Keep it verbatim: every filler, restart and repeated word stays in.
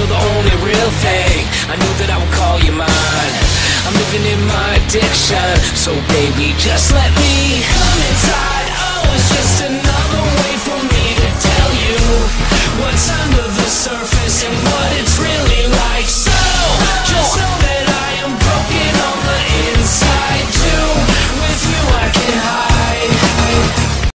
the only real thing. I knew that I would call you mine. I'm living in my addiction, so baby, just let me come inside.